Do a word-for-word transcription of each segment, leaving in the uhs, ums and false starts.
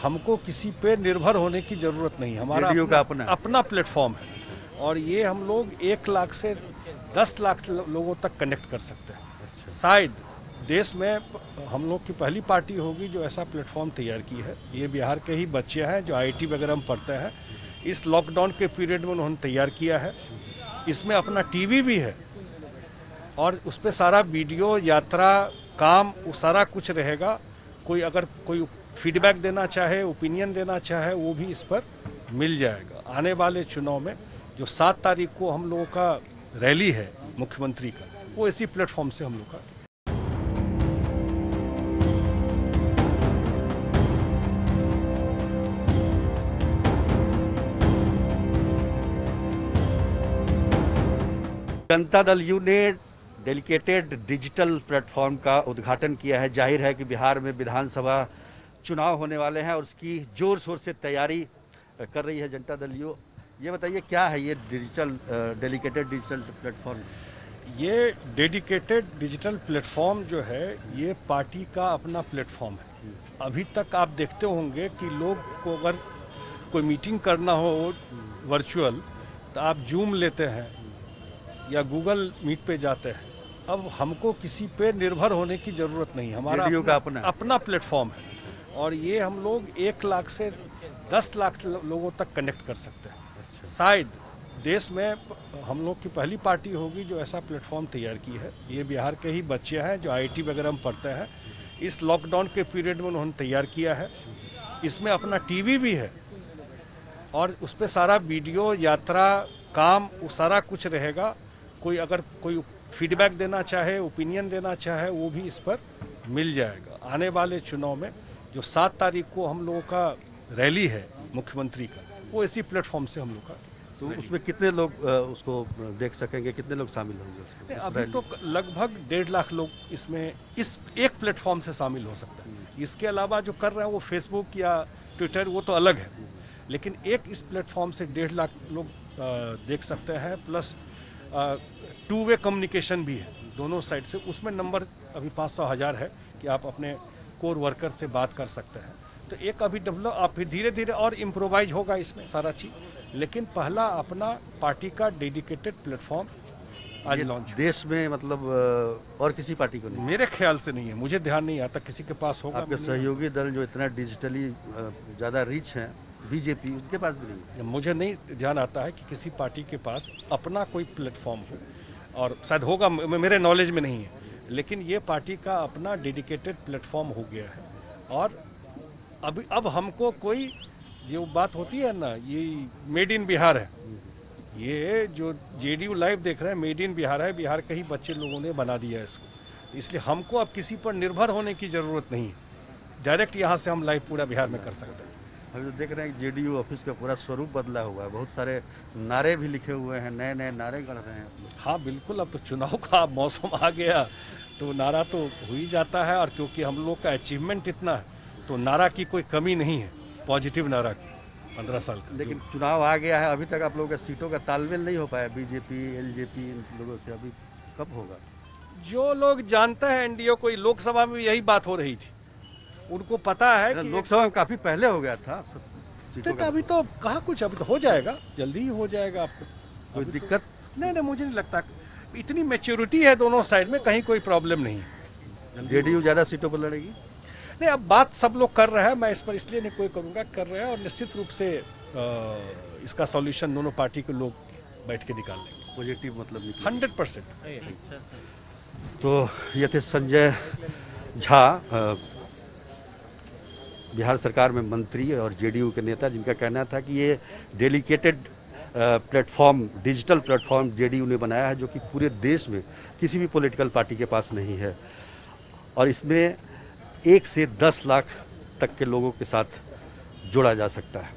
हमको किसी पे निर्भर होने की ज़रूरत नहीं, हमारा रेडियो अपना, का अपना अपना प्लेटफॉर्म है और ये हम लोग एक लाख से दस लाख लोगों तक कनेक्ट कर सकते हैं। शायद देश में हम लोग की पहली पार्टी होगी जो ऐसा प्लेटफॉर्म तैयार की है। ये बिहार के ही बच्चे हैं जो आईआईटी वगैरह में पढ़ते हैं। इस लॉकडाउन के पीरियड में उन्होंने तैयार किया है। इसमें अपना टीवी भी है और उस पर सारा वीडियो, यात्रा, काम, वो सारा कुछ रहेगा। कोई अगर कोई फीडबैक देना चाहे, ओपिनियन देना चाहे, वो भी इस पर मिल जाएगा। आने वाले चुनाव में जो सात तारीख को हम लोगों का रैली है मुख्यमंत्री का, वो इसी प्लेटफॉर्म से हम लोग का। जनता दल यू ने डेडिकेटेड डिजिटल प्लेटफॉर्म का उद्घाटन किया है। जाहिर है कि बिहार में विधानसभा चुनाव होने वाले हैं और उसकी जोर शोर से तैयारी कर रही है जनता दल यू। ये बताइए क्या है ये डिजिटल डेडिकेटेड डिजिटल प्लेटफॉर्म? ये डेडिकेटेड डिजिटल प्लेटफॉर्म जो है ये पार्टी का अपना प्लेटफॉर्म है। अभी तक आप देखते होंगे कि लोग को अगर कोई मीटिंग करना हो वर्चुअल तो आप जूम लेते हैं या गूगल मीट पे जाते हैं। अब हमको किसी पे निर्भर होने की ज़रूरत नहीं, हमारा रेडियो अपना, का अपना अपना प्लेटफॉर्म है और ये हम लोग एक लाख से दस लाख लोगों तक कनेक्ट कर सकते हैं। शायद देश में हम लोग की पहली पार्टी होगी जो ऐसा प्लेटफॉर्म तैयार की है। ये बिहार के ही बच्चे हैं जो आईआईटी वगैरह में पढ़ते हैं। इस लॉकडाउन के पीरियड में उन्होंने तैयार किया है। इसमें अपना टीवी भी है और उस पर सारा वीडियो, यात्रा, काम, वो सारा कुछ रहेगा। कोई अगर कोई फीडबैक देना चाहे, ओपिनियन देना चाहे, वो भी इस पर मिल जाएगा। आने वाले चुनाव में जो सात तारीख को हम लोगों का रैली है मुख्यमंत्री का, वो इसी प्लेटफॉर्म से हम लोग का। तो उसमें कितने लोग उसको देख सकेंगे, कितने लोग शामिल होंगे? अभी तो लगभग डेढ़ लाख लोग इसमें इस एक प्लेटफॉर्म से शामिल हो सकते हैं। इसके अलावा जो कर रहे हैं वो फेसबुक या ट्विटर, वो तो अलग है, लेकिन एक इस प्लेटफॉर्म से डेढ़ लाख लोग देख सकते हैं। प्लस टू वे कम्युनिकेशन भी है दोनों साइड से। उसमें नंबर अभी पाँच सौ हज़ार है कि आप अपने कोर वर्कर से बात कर सकते हैं। तो एक अभी डेवलप, आप फिर धीरे धीरे और इम्प्रोवाइज होगा इसमें सारा चीज़, लेकिन पहला अपना पार्टी का डेडिकेटेड प्लेटफॉर्म आज लॉन्च। देश में मतलब और किसी पार्टी को नहीं? मेरे ख्याल से नहीं है, मुझे ध्यान नहीं आता किसी के पास होगा। आपके सहयोगी दल जो इतना डिजिटली ज़्यादा रिच हैं, बीजेपी, उनके पास भी नहीं? मुझे नहीं ध्यान आता है कि किसी पार्टी के पास अपना कोई प्लेटफॉर्म हो, और शायद होगा, मेरे नॉलेज में नहीं है, लेकिन ये पार्टी का अपना डेडिकेटेड प्लेटफॉर्म हो गया है। और अभी अब हमको कोई जो बात होती है ना, ये मेड इन बिहार है, ये जो जेडीयू लाइव देख रहे हैं मेड इन बिहार है, बिहार के ही बच्चे लोगों ने बना दिया है इसको। इसलिए हमको अब किसी पर निर्भर होने की ज़रूरत नहीं है। डायरेक्ट यहाँ से हम लाइव पूरा बिहार में कर सकते हैं। हम जो देख रहे हैं जेडीयू ऑफिस का पूरा स्वरूप बदला हुआ है, बहुत सारे नारे भी लिखे हुए हैं, नए नए नारे गढ़ रहे हैं। हाँ बिल्कुल, अब तो चुनाव का मौसम आ गया तो नारा तो हो ही जाता है। और क्योंकि हम लोग का अचीवमेंट इतना है तो नारा की कोई कमी नहीं है, पॉजिटिव नारा की पंद्रह साल का। लेकिन चुनाव आ गया है, अभी तक आप लोगों का सीटों का तालमेल नहीं हो पाया बीजेपी एलजेपी इन लोगों से, अभी कब होगा? जो लोग जानते हैं एनडीए को, लोकसभा में यही बात हो रही थी, उनको पता है कि लोकसभा में काफी पहले हो गया था। तो अभी तो कहा कुछ, अभी तो हो जाएगा, जल्दी ही हो जाएगा। आपको कोई दिक्कत? तो, नहीं नहीं, मुझे नहीं लगता, इतनी मैच्योरिटी है दोनों साइड में, कहीं कोई प्रॉब्लम नहीं है। जेडीयू ज्यादा सीटों पर लड़ेगी? नहीं, अब बात सब लोग कर रहे हैं, मैं इस पर इसलिए नहीं कोई करूँगा, कर रहे हैं और निश्चित रूप से आ, इसका सॉल्यूशन दोनों पार्टी के लोग बैठ के निकाल लेंगे। पॉजिटिव मतलब हंड्रेड परसेंट। तो ये थे संजय झा, बिहार सरकार में मंत्री और जेडीयू के नेता, जिनका कहना था कि ये dedicated platform, digital platform JDU ने बनाया है, जो कि पूरे देश में किसी भी पॉलिटिकल पार्टी के पास नहीं है। और इसमें एक से दस लाख तक के लोगों के साथ जोड़ा जा सकता है।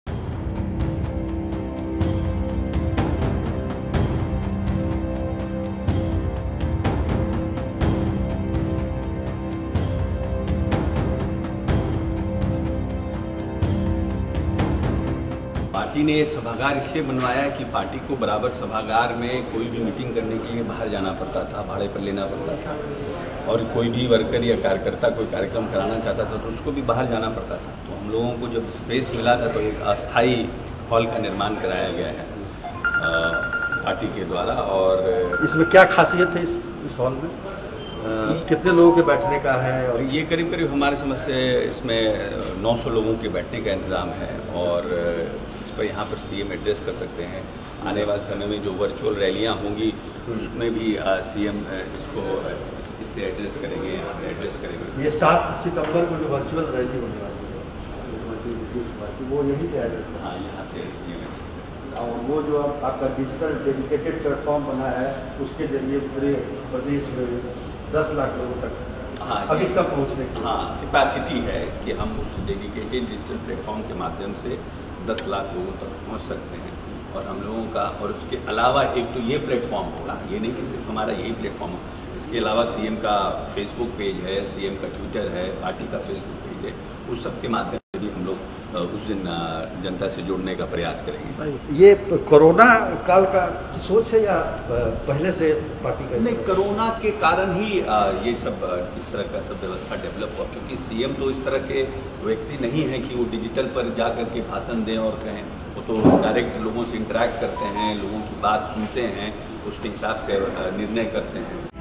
पार्टी ने सभागार इसलिए बनवाया है कि पार्टी को बराबर सभागार में कोई भी मीटिंग करने के लिए बाहर जाना पड़ता था, भाड़े पर लेना पड़ता था। और कोई भी वर्कर या कार्यकर्ता कोई कार्यक्रम कराना चाहता था तो उसको भी बाहर जाना पड़ता था। तो हम लोगों को जब स्पेस मिला था तो एक अस्थाई हॉल का निर्माण कराया गया है पार्टी के द्वारा। और इसमें क्या खासियत है इस, इस हॉल में? आ, कितने लोगों के बैठने का है? और ये करीब करीब हमारे समझ से इसमें नौ सौ लोगों के बैठने का इंतज़ाम है और इस पर यहाँ पर सीएम एड्रेस कर सकते हैं। आने वाले समय में जो वर्चुअल रैलियाँ होंगी उसमें भी सीएम इसको इस, इससे एड्रेस करेंगे, यहाँ से एड्रेस करेंगे। ये सात सितंबर को जो वर्चुअल रैली होने वाली है वो यहीं से आएगा? हाँ, यहाँ से और वो जो आपका डिजिटल डेडिकेटेड प्लेटफॉर्म बना है उसके जरिए पूरे प्रदेश में दस लाख लोगों तक हाँ अधिकतम पहुँचने की हाँ कैपेसिटी है कि हम उस डेडिकेटेड डिजिटल प्लेटफॉर्म के माध्यम से दस लाख लोगों तक पहुँच सकते हैं। और हम लोगों का और उसके अलावा एक तो ये प्लेटफॉर्म होगा, ये नहीं कि सिर्फ हमारा यही प्लेटफॉर्म हो, इसके अलावा सीएम का फेसबुक पेज है, सीएम का ट्विटर है, पार्टी का फेसबुक पेज है, उस सब के माध्यम से भी हम लोग उस दिन जनता से जुड़ने का प्रयास करेंगे। ये कोरोना काल का सोच है या पहले से पार्टी का? नहीं, कोरोना के कारण ही ये सब इस तरह का सब व्यवस्था डेवलप हुआ, क्योंकि सीएम तो इस तरह के व्यक्ति नहीं हैं कि वो डिजिटल पर जा कर के भाषण दें और कहें। वो तो डायरेक्ट लोगों से इंटरेक्ट करते हैं, लोगों की बात सुनते हैं, उसके हिसाब से निर्णय करते हैं।